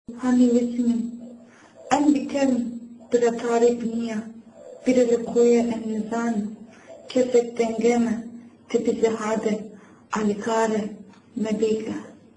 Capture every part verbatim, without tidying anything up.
Hani resmin en biten bir tarif niye bir koya en nizan kesek dengeme tipi zihade alikare mebiga.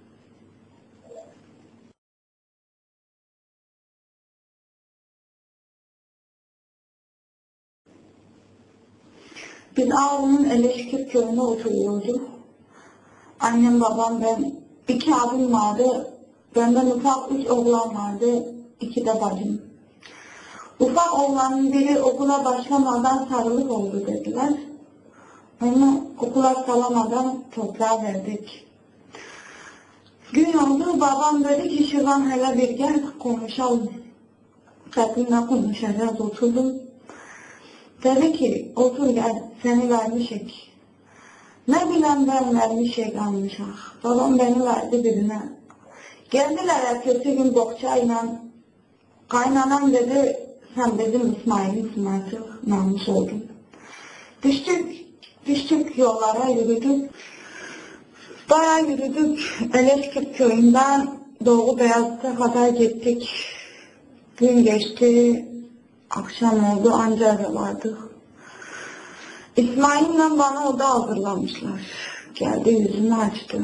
Biz ağabeyimin Eleşkir köyünde oturuyorduk. Annem, babam, ben, iki abim vardı. Benden ufak üç oğlan vardı, iki de bacım. Ufak oğlanın biri okula başlamadan sarılık oldu dediler. Onu okula salamadan toprağa verdik. Gün oldu, babam dedi ki şuradan hele bir gel konuşalım. Seninle konuşacağız, oturdum. Dedi ki otur gel, seni vermişik. Ne bileyim ben vermişik almışak. Babam beni verdi birine. Geldiler ertesi gün bohçayla. Kaynanam dedi, sen dedim İsmail'in artık namus oldun. Düştük, düştük yollara yürüdük. Bayağı yürüdük. Eleşkir köyünden Doğu Beyazıt'a kadar gittik. Gün geçti, akşam oldu, anca vardık. İsmail'le bana oda hazırlamışlar. Geldi, yüzünü açtı.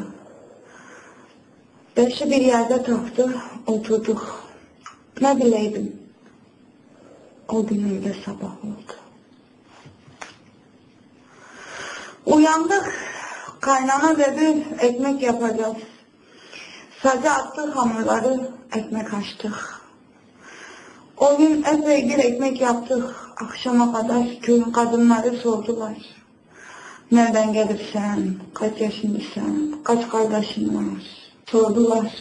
Beşi bir yerde taktı, oturduk. Ne bileydim. O gün öyle sabah oldu. Uyandık, kaynana dedi ekmek yapacağız. Sadece attık hamurları, ekmek açtık. O gün epey bir ekmek yaptık. Akşama kadar köyün kadınları sordular. Nereden gelirsen, kaç yaşındasın, kaç kardeşin var? Sordular.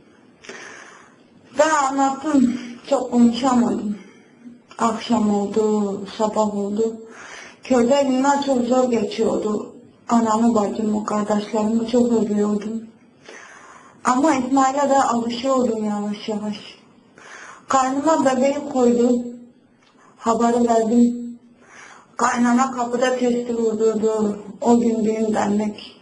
Ben anlattım, çok konuşamadım. Akşam oldu, sabah oldu. Köyde günler çok zor geçiyordu. Anamı, bacımı, kardeşlerimi çok özlüyordum. Ama İsmail'e de alışıyordum yavaş yavaş. Karnıma bebeği koydum. Haberi verdim. Kaynana kapıda testi vurdurdu. O gün düğün dernek.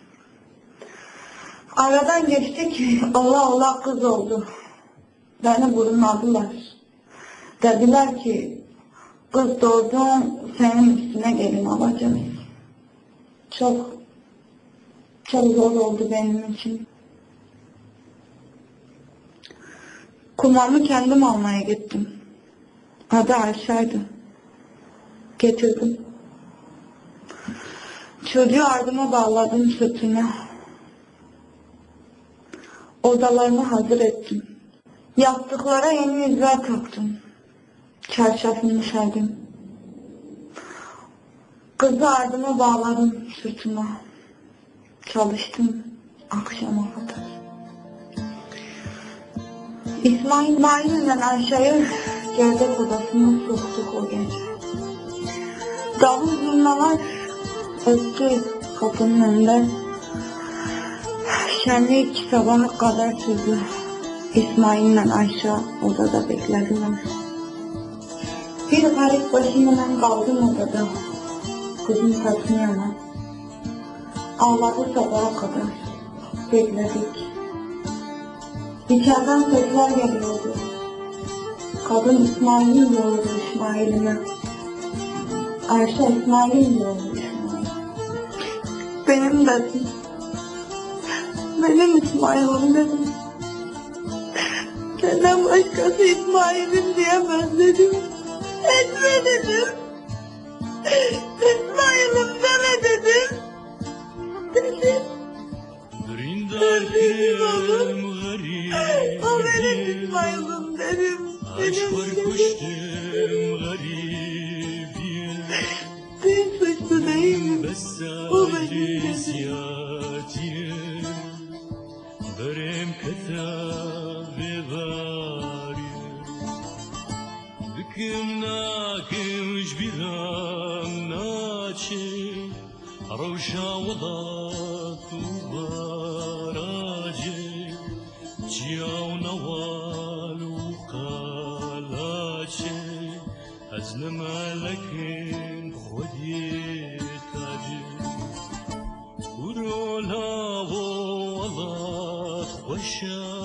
Aradan geçtik. Allah Allah kız oldu. Beni burunladılar. Dediler ki kız doğdun, senin üstüne gelin alacağız. Çok çok zor oldu benim için. Kumamı kendim almaya gittim. Adı Ayşe'ydi. Getirdim. Çocuğu ardıma bağladım sırtına. Odalarını hazır ettim. Yastıklara yeni yüzler taktım. Çarşafını serdim. Kızı ardıma bağladım sırtıma. Çalıştım akşama kadar. İsmail Mail'le Ayşe'yi gerdek odasına soktuk o gece. Davul zurnalar öttü kapının önünde. Şenlik sabaha kadar sürdü. İsmail'le Ayşe odada beklediler. Bir garip başımla ben kaldım odada. Kızım saçını yana. Ağladı sabaha kadar. Bekledik. İçeriden sesler geliyordu. Kadın İsmail'in diyordu İsmail'ine. Ayşe İsmail'in diyordu İsmail. Benim dedim. Benim İsmail'im dedim. Senden başkası İsmail'im diyemez dedim. Etme dedim. İsmail'im deme dedim. Dedim. Dedim oğlum. O benim İsmail'im dedim. Benim dedim. Değil suçlu değilim. O benim dedim. برم کتاب باری بکم ناکش بیرم ناچه روشا وضعت باراجه جیاو نوال و قالاچه از نمالکن خودی تاجه برو لاو خوشا